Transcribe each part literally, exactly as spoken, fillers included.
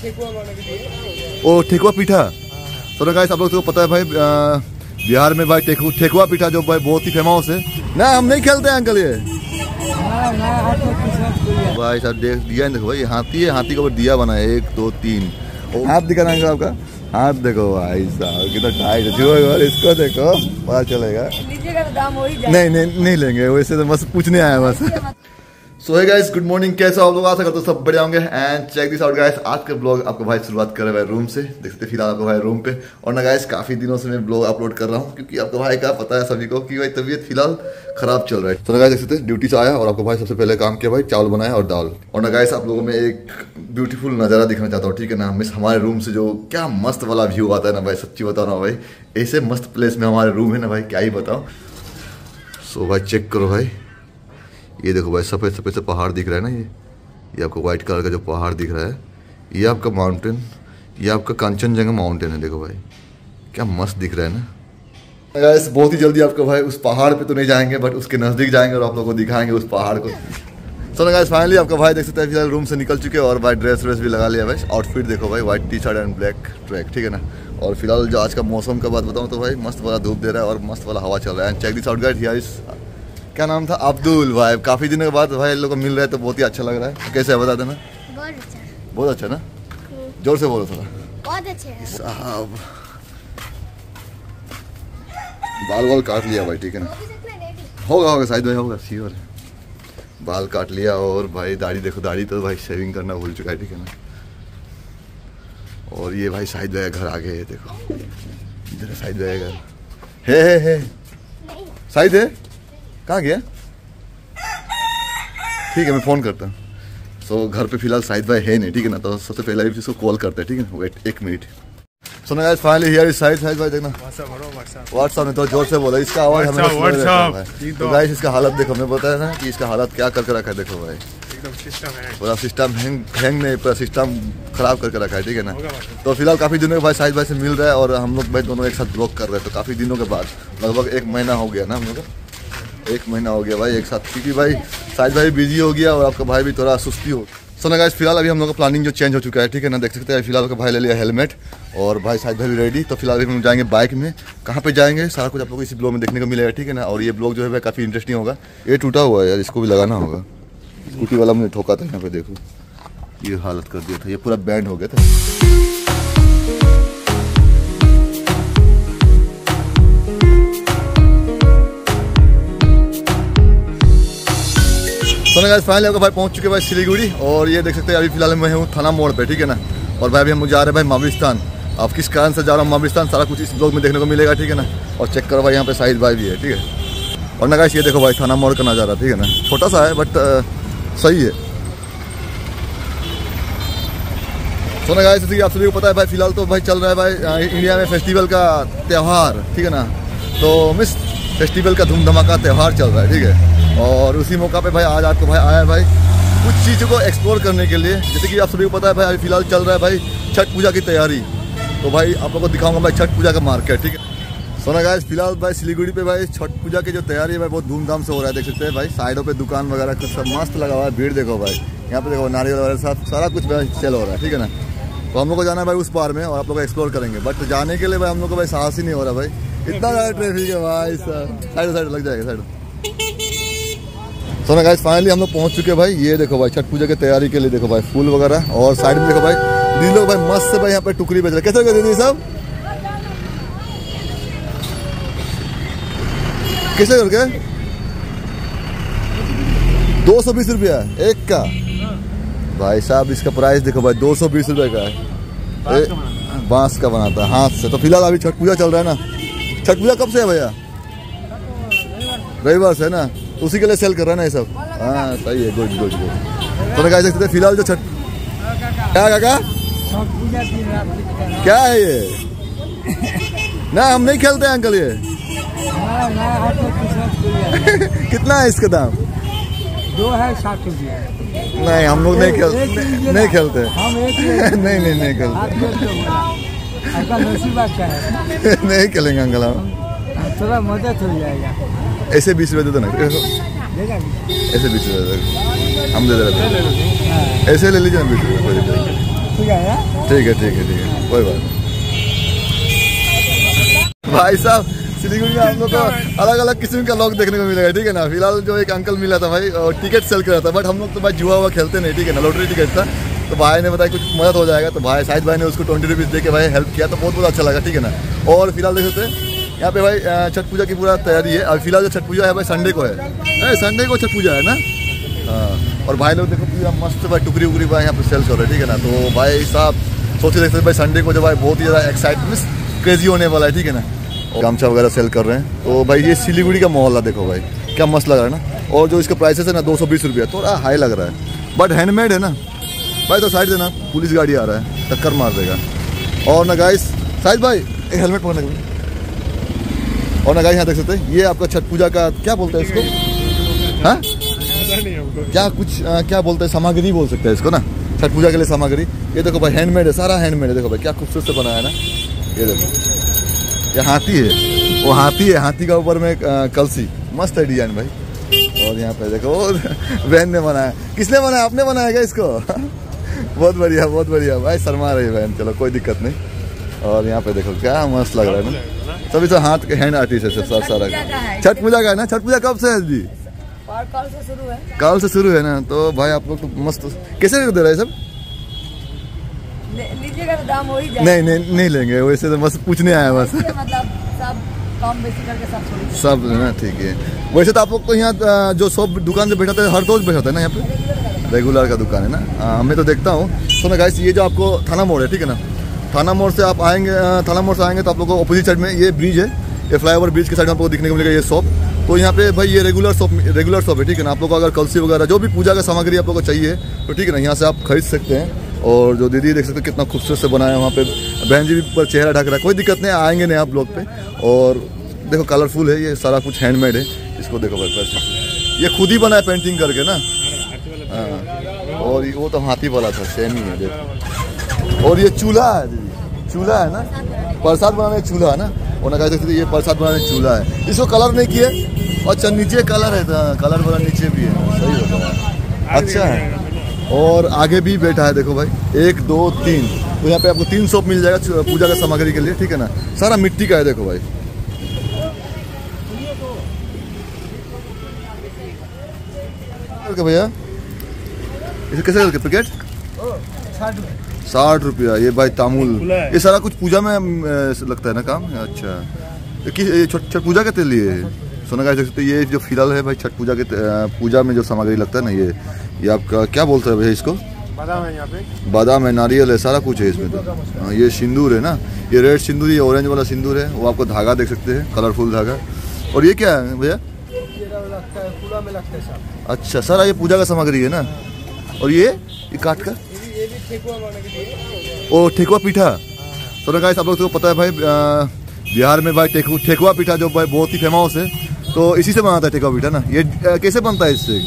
ओ ठेकुआ पीठा। तो गाइस आप लोग को पता है भाई बिहार में भाई ठेकुआ पीठा जो भाई बहुत ही फेमस है ना। हम नहीं खेलते हैं अंकल ये भाई साहब। देख दिया देखो भाई, हाथी है, हाथी के ऊपर दिया बना है, एक दो तीन। हाथ दिखाना अंकल आपका, हाथ देखो भाई साहब कितना टाइट है। इसको देखो पता चलेगा। नहीं नहीं नहीं लेंगे वैसे तो, बस पूछने आया बस। So hey guys good morning, कैसे आप लोग? आशा करते हो सब बढ़िया होंगे। And check this out guys, आज का ब्लॉग आपको भाई शुरुआत कर रहे हैं रूम से। देख सकते फिलहाल आपको भाई रूम पे। और ना गाइस काफी दिनों से मैं ब्लॉग अपलोड कर रहा हूँ क्योंकि आपको भाई का पता है सभी को कि भाई तबीयत फिलहाल खराब चल रहा है। तो ना गाइस देख सकते ड्यूटी से आया और आपको भाई सबसे पहले काम किया भाई चावल बनाया और दाल। और ना गाइस आप लोगों में एक ब्यूटीफुल नज़ारा दिखाना चाहता हूँ, ठीक है ना। मिस हमारे रूम से जो क्या मस्त वाला व्यू आता है ना भाई, सच्ची बताओ ना भाई, ऐसे मस्त प्लेस में हमारे रूम है ना भाई, क्या ही बताओ। सो भाई चेक करो भाई, ये देखो भाई सफ़ेद सफ़ेद से पहाड़ दिख रहा है ना। ये ये आपको व्हाइट कलर का जो पहाड़ दिख रहा है, ये आपका माउंटेन, ये आपका कंचनजंगा माउंटेन है। देखो भाई क्या मस्त दिख रहा है ना। गाइस बहुत ही जल्दी आपको भाई उस पहाड़ पे तो नहीं जाएंगे, बट उसके नज़दीक जाएंगे और आप लोगों को दिखाएंगे उस पहाड़ को। सो गाइस फाइनली आपका भाई देख सकते हैं फिलहाल रूम से निकल चुके हैं और भाई ड्रेस व्रेस भी लगा लिया भाई। आउटफिट देखो भाई, white T shirt and black track, ठीक है ना। और फिलहाल जो आज का मौसम का बात बताऊँ तो भाई मस्त वाला धूप दे रहा है और मस्त वाला हवा चल रहा है। And check this out guys, here is क्या नाम था, अब्दुल भाई। काफी दिनों के बाद भाई लोग को मिल रहा है तो बहुत ही अच्छा लग रहा है। कैसे है बता देना। बहुत अच्छा, बहुत अच्छा ना, जोर से बोलो थोड़ा। बहुत अच्छे साहब बाल वाल काट लिया भाई, ठीक है ना। होगा होगा शायद भाई, होगा श्योर। बाल काट लिया और भाई दाढ़ी देखो, दाढ़ी तो भाई शेविंग करना भूल चुका है, ठीक है ना। और ये भाई शायद भाई घर आ गए है, देखो इधर शायद भाई घर है है है शायद है। कहाँ गया? ठीक है मैं फ़ोन करता हूँ। सो घर पे फिलहाल शाहिद भाई है नहीं, ठीक है ना। तो सबसे पहले भी इसको कॉल करते हैं, ठीक है ना। वेट एक मिनट। सो ना guys finally here is Shahid Shahid भाई, देखना व्हाट्सएप में तो जोर से बोला, इसका आवाज़ हमें है। तो गाइस इसका हालत देखो, हमें पता है ना कि इसका हालत क्या करके रखा है। देखो भाई पूरा सिस्टम हैंग हैंग नहीं, पूरा सिस्टम खराब करके रखा है, ठीक है ना। तो फिलहाल काफ़ी दिनों के बाद शाहिद भाई से मिल रहा है और हम लोग भाई दोनों एक साथ ब्लॉग कर रहे हैं। तो काफ़ी दिनों के बाद, लगभग एक महीना हो गया ना हम लोग का, एक महीना हो गया भाई एक साथ, क्योंकि भाई शायद भाई बिजी हो गया और आपका भाई भी थोड़ा सुस्ती हो। सो ना गाइस फिलहाल अभी हम लोग का प्लानिंग जो चेंज हो चुका है, ठीक है ना। देख सकते हैं फिलहाल का भाई ले लिया हेलमेट और भाई शायद भाई भी रेडी। तो फिलहाल हम जाएंगे बाइक में, कहाँ पे जाएंगे सारा कुछ आप लोग को इसी ब्लॉग में देखने को मिलेगा, ठीक है ना। और ये ब्लॉग जो है भाई काफ़ी इंटरेस्टिंग होगा। ये टूटा हुआ है यार, इसको भी लगाना होगा। स्कूटी वाला मुझे ठोका था यहाँ पे, देखो ये हालत कर दिया था, ये पूरा बैंड हो गया था। तो ना गाइस फाइनली आपका भाई पहुंच चुके भाई सिलीगुड़ी। और ये देख सकते हैं अभी फिलहाल मैं हूँ थाना मोड़ पे, ठीक है ना। और भाई अभी हम जा रहे हैं भाई महाबलिस्तान। अब किस कारण से जा रहा हूँ महाबलिस्तान सारा कुछ इस ब्लॉग में देखने को मिलेगा, ठीक है ना। और चेक करो भाई यहाँ पे शाहिद भाई भी है, ठीक है। और ना गाइस ये देखो भाई थाना मोड़ का नज़ारा, ठीक है ना। छोटा सा है बट सही है। तो ना गाइस आप सभी को पता है भाई फिलहाल तो भाई चल रहा है भाई इंडिया में फेस्टिवल का त्यौहार, ठीक है ना। तो मिस फेस्टिवल का धूम धमाका त्यौहार चल रहा है, ठीक है। और उसी मौका पे भाई आज आपको भाई आया है भाई कुछ चीज़ों को एक्सप्लोर करने के लिए। जैसे कि आप सभी को पता है भाई अभी फिलहाल चल रहा है भाई छठ पूजा की तैयारी। तो भाई आप लोगों को दिखाऊंगा भाई छठ पूजा का मार्केट, ठीक है। सोना गाइस फिलहाल भाई सिलीगुड़ी पे भाई छठ पूजा की जो तैयारी है भाई बहुत धूमधाम से हो रहा है। देख सकते हैं भाई साइडों पे दुकान वगैरह कुछ सब मस्त लगा हुआ है। भीड़ देखो भाई, यहाँ पे देखो नारियल वगैरह सब सारा कुछ भाई सेल हो रहा है, ठीक है ना। तो हम लोग को जाना है भाई उस पार में और आप लोग को एक्सप्लोर करेंगे। बट जाने के लिए भाई हम लोग को भाई साहस ही नहीं हो रहा भाई, इतना ज़्यादा ट्रैफिक है भाई। साइड साइड लग जाएगा साइड। सो ना गाइस फाइनली हम लोग पहुंच चुके हैं भाई। ये देखो भाई छठ पूजा की तैयारी के लिए देखो भाई फूल वगैरह। और साइड में देखो भाई दीदी लोग भाई मस्त से भाई यहाँ पे टुकड़ी बेच रहे। कैसे लगे दीदी सब, कैसे करके? दो सौ बीस रुपया एक का भाई साहब। इसका प्राइस देखो भाई दो सौ बीस रुपये का है, बांस का बनाता है हाथ से। तो फिलहाल अभी छठ पूजा चल रहा है ना। छठ पूजा कब से है भैया? रविवार से है ना, उसी के लिए सेल कर रहा है ना ये सब। हाँ सही है, गुड गुड गुड। तो देख सकते फिलहाल जो छठ क्या काका क्या है ये ना, हम नहीं खेलते हैं अंकल ये। कितना है इसका दाम? दो है साठ रुपये। नहीं हम लोग नहीं खेलते, नहीं खेलते नहीं नहीं नहीं खेलते। नहीं खेलेंगे अंकल हम, थोड़ा मदद हो जाएगा। ऐसे बीस रुपये दे दो ना, ऐसे बीस रुपये हम दे दे रहे थे। ऐसे ले लीजिए ना बीस रुपये। छठ पूजा है। ठीक है ठीक है ठीक है, कोई बात नहीं। भाई साहब सिलीगुड़ी में हम लोग को अलग अलग किस्म का लोग देखने को मिलेगा, ठीक है ना। फिलहाल जो एक अंकल मिला था भाई और टिकट सेल कर रहा था, बट हम लोग तो भाई जुआ हुआ खेलते नहीं, ठीक है ना। लॉटरी टिकट था, तो भाई ने बताया कुछ मदद हो जाएगा, तो भाई शाहिद भाई ने उसको ट्वेंटी रुपीज़ दे के भाई हेल्प किया, तो बहुत बहुत अच्छा लगा, ठीक है ना। और फिलहाल देख सकते हैं यहाँ पे भाई छठ पूजा की पूरा तैयारी है। और फिलहाल जो छठ पूजा है भाई संडे को है, संडे को छठ पूजा है ना। हाँ, और भाई लोग देखो पूरा मस्त भाई टुकड़ी उकड़ी भाई यहाँ पे सेल कर रहे हैं, ठीक है ना। तो भाई साहब सोचे देखते भाई संडे को जो भाई बहुत ही ज़्यादा एक्साइटमेंट क्रेजी होने वाला है, ठीक है ना। गामछा वगैरह सेल कर रहे हैं। तो भाई ये सिलीगुड़ी का मोहल्ला देखो भाई क्या मस्त लग रहा है ना। और जो इसका प्राइसेस है ना दो सौ बीस रुपया, थोड़ा हाई लग रहा है, बट हैंडमेड है ना भाई। तो साइड देना, पुलिस गाड़ी आ रहा है, टक्कर मार देगा। और ना गाइस शाहिद भाई एक हेलमेट पकड़ने के। और ना गाइस यहाँ देख सकते हैं ये आपका छठ पूजा का क्या बोलते हैं इसको, हाँ क्या कुछ आ, क्या बोलते हैं, सामग्री बोल सकते हैं इसको ना, छठ पूजा के लिए सामग्री। ये देखो भाई हैंडमेड है, सारा हैंडमेड है। देखो भाई क्या खूबसूरत से बनाया है ना। ये देखो ये हाथी है, वो हाथी है, हाथी का ऊपर में कलसी, मस्त है डिजाइन भाई। और यहाँ पे देखो बहन ने बनाया, किसने बनाया, आपने बनाया क्या इसको? बहुत बढ़िया बहुत बढ़िया भाई, शर्मा रही बहन, चलो कोई दिक्कत नहीं। और यहाँ पे देखो क्या मस्त लग रहा है ना, सभी तो हाथ के हैंड आर्टिस्ट है सब सारा। छठ पूजा का है ना, छठ पूजा कब से है जी? कल से शुरू है। कल से शुरू है ना। तो भाई आप लोग तो मस्त कैसे दे रहे हैं सब? लीजिएगा तो दाम हो ही जाएगा। नहीं नहीं नहीं लेंगे, वैसे तो बस पूछने आया बस, मतलब सब कम बेसी करके सब सब है ना, ठीक है। वैसे तो आप लोग तो यहाँ जो शॉप दुकान से बैठाते हैं हर रोज बैठाते हैं ना, यहाँ पे रेगुलर का दुकान है ना। मैं तो देखता हूँ। तो ना गाइस ये जो आपको थाना मोड़ है, ठीक है ना, थाना मोड़ से आप आएंगे, थाना मोड़ से आएंगे तो आप लोग को अपोजिट साइड में ये ब्रिज है, ये फ्लाईओवर ब्रिज के साइड में आपको दिखने को मिलेगा ये शॉप। तो यहाँ पे भाई ये रेगुलर शॉप रेगुलर शॉप है, ठीक है ना। आप लोग को अगर कलसी वगैरह जो भी पूजा का सामग्री आप लोग को चाहिए तो ठीक है ना, यहाँ से आप खरीद सकते हैं। और जो दीदी देख सकते हैं कितना खूबसूरत से बनाया है, वहाँ पे बहन जी भी पर चेहरा ढक रहा है, कोई दिक्कत नहीं, आएंगे नहीं आप ब्लॉग पे। और देखो कलरफुल है, ये सारा कुछ हैंडमेड है। इसको देखो भाई पैसे ये खुद ही बनाया पेंटिंग करके ना। हाँ, और वो तो हाथी वाला था, सेम ही है देखो। और ये चूल्हा है दीदी, चूल्हा है ना, प्रसाद बनाने चूल्हा है ना। और ना कह सकते ये प्रसाद बनाने चूल्हा है, इसको कलर नहीं किए। अच्छा नीचे कलर है, कलर वाला नीचे भी है, सही होता है, अच्छा है। और आगे भी बैठा है देखो भाई, एक दो तीन, तो यहाँ पे आपको तीन शॉप मिल जाएगा पूजा का सामग्री के लिए, ठीक है ना। सारा मिट्टी का है देखो भाई। भैया इसे कैसे करके पैकेट? साठ रुपया। ये भाई तामुल, ये सारा कुछ पूजा में लगता है ना काम। अच्छा ये छठ पूजा के तेल लिए सोना का सकते। ये जो फिलहाल है भाई छठ पूजा के पूजा में जो सामग्री लगता है ना, ये ये आपका क्या बोलते हैं भैया इसको? बादाम है यहाँ पे, बादाम है, नारियल है, सारा कुछ है इसमें तो। हाँ, ये सिंदूर है ना, ये रेड सिंदूर, ये ऑरेंज वाला सिंदूर है। वो आपको धागा देख सकते हैं, कलरफुल धागा। और ये क्या है भैया? अच्छा सारा ये पूजा का सामग्री है ना। और ये ये काट कर ओ ठेकुआ पीठा। तो गाइस आप लोग को पता है भाई बिहार में भाई ठेकुआ पीठा जो भाई बहुत ही फेमस है, तो इसी से बनाता है ठेकुआ पीठा ना। ये कैसे बनता है इससे?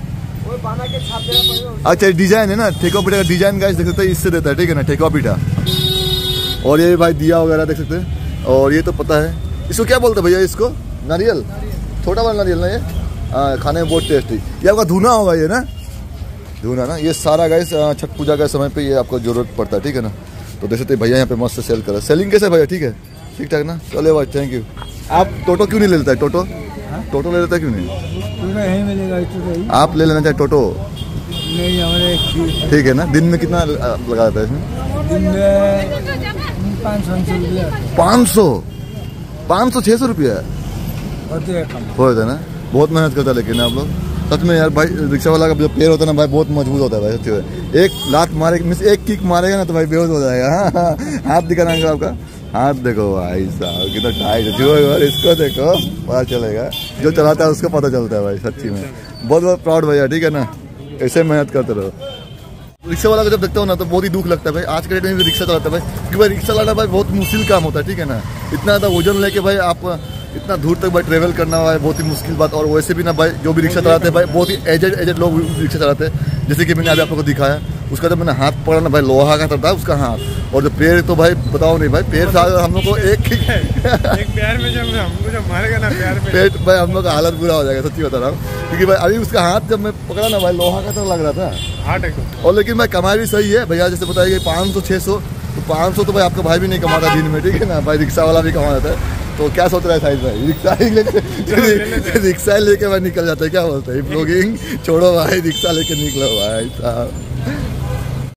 अच्छा डिजाइन है ना, ठेकुआ पीठा का डिजाइन गाइस देख सकते हैं, इससे देता है, ठीक है ना, ठेकुआ पीठा। और ये भाई दिया वगैरह देख सकते हैं। और ये तो पता है, इसको क्या बोलते हैं भैया? इसको नारियल, छोटा वाला नारियल ना, ये आ, खाने में बहुत टेस्टी। ये आपका धुना होगा ये ना, धुना ना। ये सारा गाइस छठ पूजा के समय पे ये आपको जरूरत पड़ता है, ठीक है ना। तो देख सकते भैया यहाँ पे मस्त सेल कर रहा है। सेलिंग कैसे भैया? ठीक है, ठीक ठाक ना, चले भाई, थैंक यू। आप टोटो क्यों नहीं ले लेता है? टोटो टोटो ले लेता है क्यों नहीं? यहीं मिलेगा, आप ले लेना चाहे टोटो। नहीं हमारे ठीक है ना। दिन में कितना लगा देता है इसमें? दिन में पाँच सौ रुपया पाँच सौ पाँच सौ छः सौ रुपया होते है ना। बहुत मेहनत करता है लेकिन आप लोग सच में यार भाई। रिक्शा वाला का जो पैर होता है ना भाई, बहुत मजबूत होता है भाई, सच्ची में। एक लात मारे मिस एक किक मारेगा ना तो भाई बेहोश हो जाएगा। हाथ दिखाना आपका, हाथ देखो भाई साहब कितना टाइट है। इसको देखो पता चलेगा, जो चलाता है उसको पता चलता है भाई, सच्ची में। बहुत बहुत प्राउड भैया, ठीक है ना, ऐसे मेहनत करते रहो। रिक्शा वाला को जब देखता हूँ ना तो बहुत ही दुख लगता है भाई। आज के डेट में भी रिक्शा चलाता है भाई, क्योंकि भाई रिक्शा चलाना भाई बहुत मुश्किल काम होता है, ठीक है ना। इतना ज़्यादा वजन लेके भाई आप इतना दूर तक भाई ट्रेवल करना हुआ है, बहुत ही मुश्किल बात। और वैसे भी ना भाई जो भी रिक्शा चलाते हैं भाई, बहुत ही एजेड एजेड लोग रिक्शा चलाते हैं, जैसे कि मैंने अभी आप लोगों को दिखाया। उसका जब मैंने हाथ पकड़ा ना भाई, लोहा का था उसका हाथ, और जो पैर तो भाई बताओ नहीं भाई, पैर था हम लोग को एक ही एक पैर में जब हमको जब मारेगा ना पैर पे, पेट भाई हम लोग का हालत बुरा हो जाएगा, सच्ची बता रहा हूँ। क्योंकि भाई अभी उसका हाथ जब मैं पकड़ा ना भाई, लोहा का तो लग रहा था हार्ट अटैक। और लेकिन भाई कमाई भी सही है भैया, जैसे बताइए पाँच सौ छः सौ, तो पाँच सौ तो भाई आपका भाई भी नहीं कमाता दिन में, ठीक है ना भाई, रिक्शा वाला भी कमा जाता है। तो क्या सोच रहा है साहिल भाई, रिक्शा ही लेके रिक्शा लेके भाई निकल जाता है, क्या बोलते हैं ब्लॉगिंग छोड़ो भाई, रिक्शा लेके निकलो भाई साहब।